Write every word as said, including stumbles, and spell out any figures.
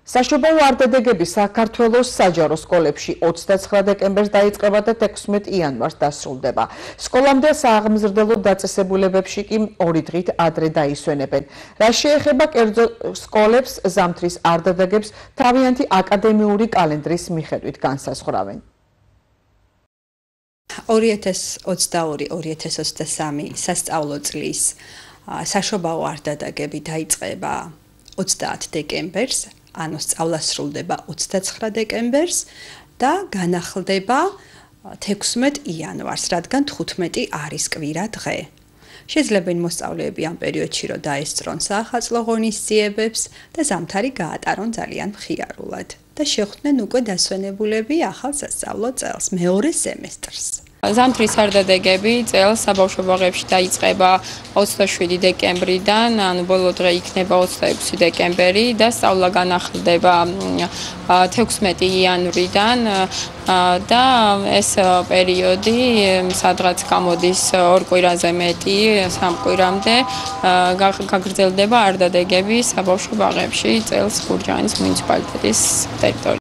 საშობაო არდადეგები საქართველოს საჯარო სკოლებში ოცდაცხრა დეკემბერს დაიწყება და თექვსმეტ იანვარს დასრულდება. სკოლამდე სააღმზრდელო დაწესებულებებში კი ორი დღით ადრე დაისვენებენ. რა შეეხება კერძო სკოლებს, ზამთრის არდადეგებს თავიანთი აკადემიური კალენდრის მიხედვით განსაზღვრავენ. ორი ათას ოცდაორი ორი ათას ოცდასამი სასწავლო წლის საშობაო არდადეგები დაიწყება ოცდაათ დეკემბერს. ანუ სწავლა სრულდება ოცდაცხრა დეკემბერს და განახლდება თექვსმეტ იანვარს, რადგან თხუთმეტი არის კვირა დღე. შეიძლება მოსწავლეები ამ პერიოდში რომ დაესწრონ საახალწლო ღონისძიებებს და ზამთარი გაატარონ ძალიან მხიარულად და შეხვდნენ უკვე დასვენებულები ახალ სასწავლო წელს, მეორე სემესტრს. ზამთრის არდადეგები წელს საბავშვო ბაღებში დაიწყება ოცდაშვიდი დეკემბრიდან, ანუ ბოლო დღე იქნება ოცდაექვსი დეკემბერი და სწავლა განახლდება თექვსმეტი იანვრიდან და ეს პერიოდი სადღაც გამოდის ორ კვირაზე მეტი, სამ კვირამდე გაგრძელდება არდადეგები საბავშვო ბაღებში წელს გურჯაანის მუნიციპალიტეტის ტერიტორიაზე.